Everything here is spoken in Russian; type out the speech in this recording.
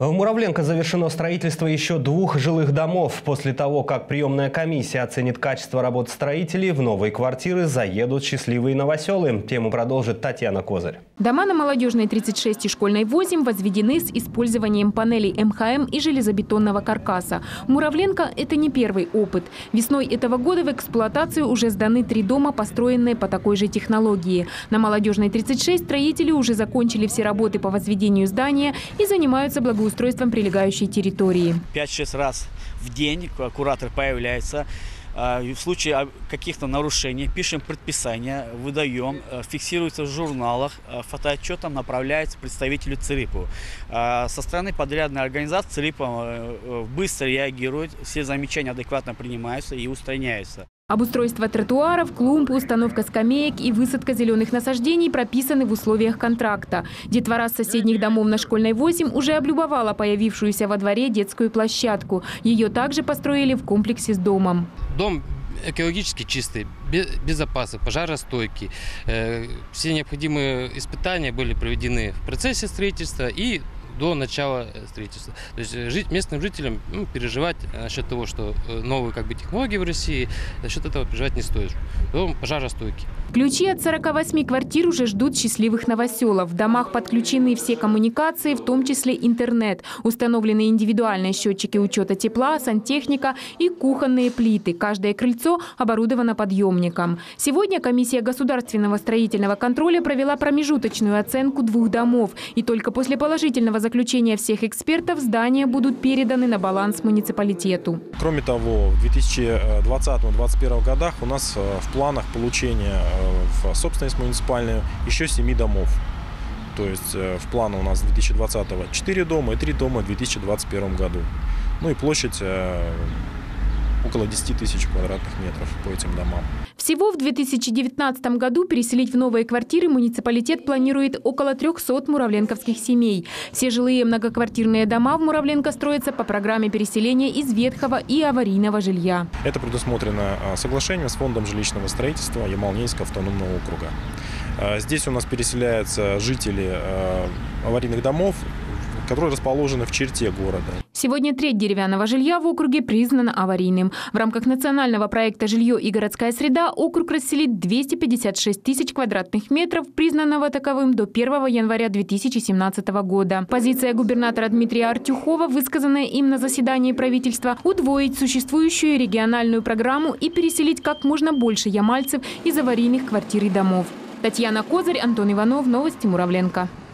В Муравленко завершено строительство еще 2 жилых домов. После того, как приемная комиссия оценит качество работ строителей, в новые квартиры заедут счастливые новоселы. Тему продолжит Татьяна Козырь. Дома на Молодежной 36 и Школьной 8 возведены с использованием панелей МХМ и железобетонного каркаса. В Муравленко это не первый опыт. Весной этого года в эксплуатацию уже сданы 3 дома, построенные по такой же технологии. На Молодежной 36 строители уже закончили все работы по возведению здания и занимаются благоустройством прилегающей территории. 5-6 раз в день куратор появляется. В случае каких-то нарушений пишем предписание, выдаем, фиксируется в журналах, фотоотчетом направляется представителю ЦРИПу. Со стороны подрядной организации ЦРИП быстро реагирует, все замечания адекватно принимаются и устраняются. Обустройство тротуаров, клумб, установка скамеек и высадка зеленых насаждений прописаны в условиях контракта. Детвора с соседних домов на Школьной 8 уже облюбовала появившуюся во дворе детскую площадку. Ее также построили в комплексе с домом. Дом экологически чистый, безопасный, пожаростойкий. Все необходимые испытания были проведены в процессе строительства и до начала строительства. То есть местным жителям переживать насчет того, что новые технологии в России, насчет этого переживать не стоит. Дом пожаростойкий. Ключи от 48 квартир уже ждут счастливых новоселов. В домах подключены все коммуникации, в том числе интернет. Установлены индивидуальные счетчики учета тепла, сантехника и кухонные плиты. Каждое крыльцо оборудовано подъемником. Сегодня комиссия государственного строительного контроля провела промежуточную оценку 2 домов. И только после положительного заключения всех экспертов здания будут переданы на баланс муниципалитету. Кроме того, в 2020-2021 годах у нас в планах получения в собственность муниципальную еще 7 домов. То есть в плане у нас 2020-го 4 дома и 3 дома в 2021 году. Ну и площадь около 10 тысяч квадратных метров по этим домам. Всего в 2019 году переселить в новые квартиры муниципалитет планирует около 300 муравленковских семей. Все жилые многоквартирные дома в Муравленко строятся по программе переселения из ветхого и аварийного жилья. Это предусмотрено соглашением с фондом жилищного строительства Ямал-Ненецкого автономного округа. Здесь у нас переселяются жители аварийных домов, которые расположены в черте города. Сегодня треть деревянного жилья в округе признана аварийным. В рамках национального проекта «Жилье и городская среда» округ расселит 256 тысяч квадратных метров, признанного таковым до 1 января 2017 года. Позиция губернатора Дмитрия Артюхова, высказанная им на заседании правительства, удвоить существующую региональную программу и переселить как можно больше ямальцев из аварийных квартир и домов. Татьяна Козырь, Антон Иванов. Новости Муравленко.